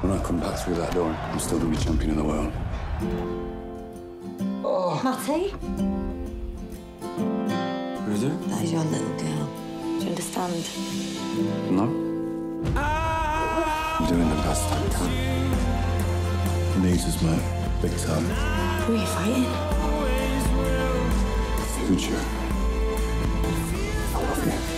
When I come back through that door, I'm still going to be champion of the world. Oh. Matty? What is it? That is your little girl. Do you understand? No. I'm doing the best I can. He needs us, mate. Big time. Who are you fighting? Future. I love you.